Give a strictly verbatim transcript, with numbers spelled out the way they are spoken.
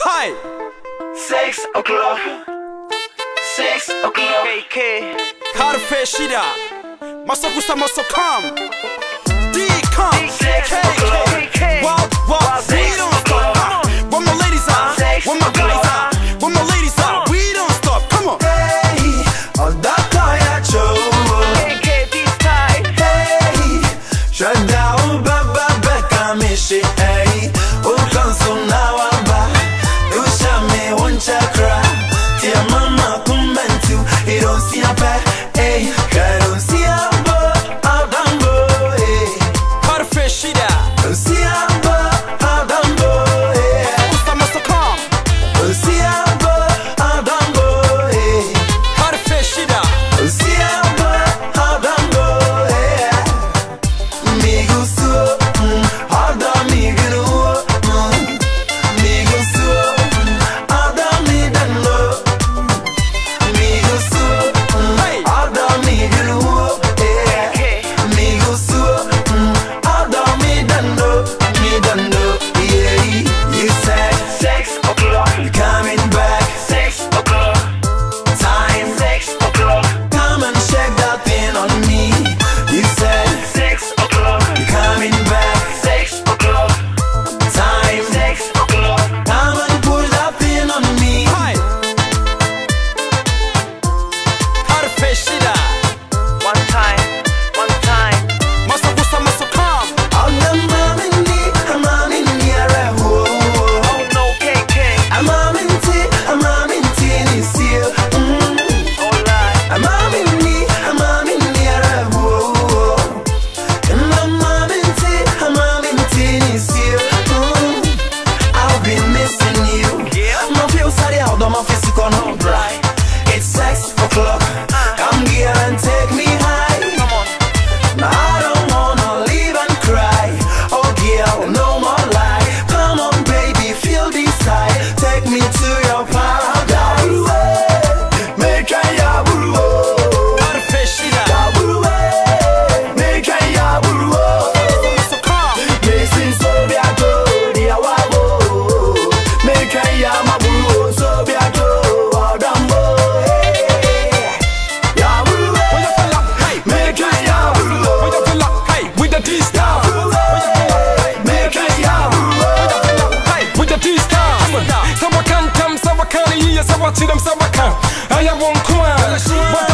Hi. six o'clock. six o'clock. K K. Karfe shida. Masokusa masokam. D come. six o'clock. Wow, wow. We don't stop. When my ladies are, when my guys are, when my ladies are, we don't stop. Come on. Hey, all that kaya show. K K Dstyle. Hey, shut down, baba, beka mishi. Hey, oh, consum now, aba. You shall me one chakra. Tia mama kumentu. He don't see a pet. Hey, I don't see a boat. I'll done go. Hey, Karfe shida. don't see a boat. I'll done go. Hey, Masokusa masokam. don't see a boat. I'll done go. Hey, Karfe shida. don't see a boat. I'll done go. Hey, me go so. I'll done me go. Me go so. I'll done me done go. Me go so. I'll done me go. Hey, me go so. I'll done me done go. Me done go. Yeah, you said six o'clock. You coming back six o'clock. Time six o'clock. Come and shake that thing on me. You said six o'clock. You coming back six o'clock. Time six o'clock. Come and push that thing on me. Hi. Karfe shida. One time, one time. Masokusa masokam. I'm the mom in me. I'm mom in here. Oh no, K K. I'm mom in tea. I'm mom in tea. This year. No lie. I'm mom in me. I'm mom in here. And I'm mom in tea. I'm mom in tea. This year. I've been missing you. Yeah. My feel sorry how the my physical no dry. It's six o'clock. Come here and take me high. Come on. I don't wanna leave and cry. Oh girl, no more lie. Come on baby, feel this high. Take me to your paradise. Make a yaburu. Karfe shida. Yaburu. Make a yaburu. Masokam. Missing so be a go. Dia wabo. Make a yamaburu. So be a go. Adambo. Yaburu. When you feel like, hey, Make a yaburu. when you feel like, hey, with the D-Style. Make a yaburu. Hey, with the D-Style. Sawa kan tam, sawa kan iya, sawa chidam, sawa kan. I won't come.